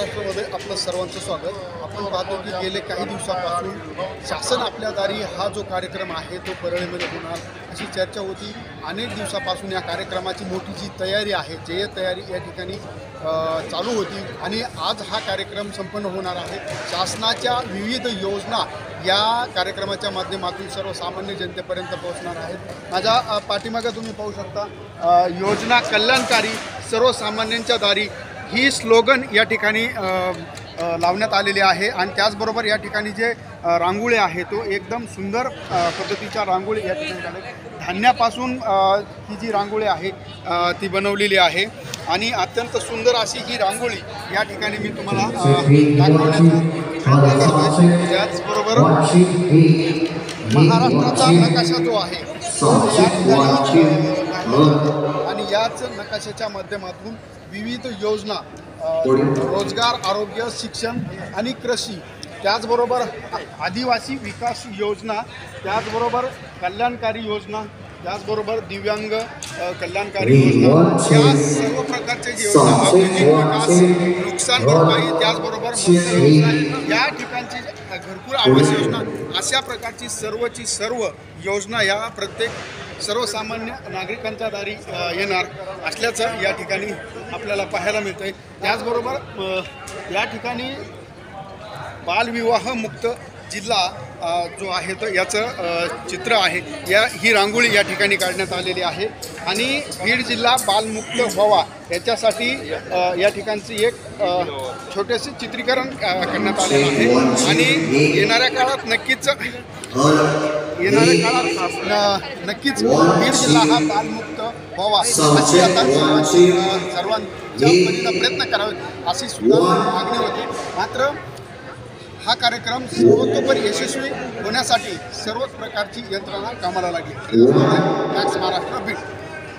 महाराष्ट्रामध्ये आपलं सर्वांचं स्वागत। आपण पाहतो की गेले काही दिवसांपासून शासन आपल्या दारी हा जो कार्यक्रम आहे तो परळीमध्ये होणार अशी चर्चा होती। अनेक दिवसापासून या कार्यक्रमाची मोठी जी तयारी आहे जे तयारी या ठिकाणी चालू होती आणि आज हा कार्यक्रम संपन्न होणार आहे। शासनाच्या विविध योजना या कार्यक्रमाच्या माध्यमातून सर्वसामान्य जनतेपर्यंत पोहोचणार आहेत। माझ्या पाठीमागे तुम्ही पाहू शकता योजना कल्याणकारी सर्वसामान्यांच्या दारी ही स्लोगन या ठिकाणी लावण्यात आलेली आहे आणि त्याचबरोबर या ठिकाणी जे रांगोळी आहे तो एकदम सुंदर पद्धतीच्या रांगोळी या ठिकाणी धान्यापासून ही जी रांगोळी आहे ती बनवलेली आहे आणि अत्यंत सुंदर अशी ही रांगोळी या ठिकाणी मी तुम्हाला दाखवण्याचा त्याचबरोबर महाराष्ट्राचा नकाशा जो आहे या ठिकाणी आणि याच नकाशाच्या माध्यमातून विविध योजना रोजगार, आरोग्य, शिक्षण आणि कृषी, त्याचबरोबर आदिवासी विकास योजना, त्याचबरोबर कल्याणकारी योजना, त्याचबरोबर दिव्यांग कल्याणकारी योजना, या सर्व प्रकारचे योजना औद्योगिक विकास, नुकसान भरपाई, त्याचबरोबर या ठिकाणची घरकुल आवास योजना, अशा प्रकारची सर्व योजना या प्रत्येक सर्वसामान्य नागरिकांच्या दारी येणार असल्याचं या ठिकाणी आपल्याला पाहायला मिळतं आहे। त्याचबरोबर या ठिकाणी बालविवाह मुक्त जिल्हा जो आहे तर याचं चित्र आहे, ही रांगोळी या ठिकाणी काढण्यात आलेली आहे आणि बीड जिल्हा बालमुक्त व्हावा याच्यासाठी या ठिकाणची एक छोटेसे चित्रीकरण करण्यात आलेलं आहे आणि येणाऱ्या काळात नक्कीच बीड जिल्हा हा बालमुक्त व्हावा अशी आता सर्वांच्या वतीनं प्रयत्न करावे अशी सुद्धा मागणी होती। मात्र हा कार्यक्रम सर्वतोपरी यशस्वी होण्यासाठी सर्वच प्रकारची यंत्रणा कामाला लागली। मॅक्स महाराष्ट्र बीड।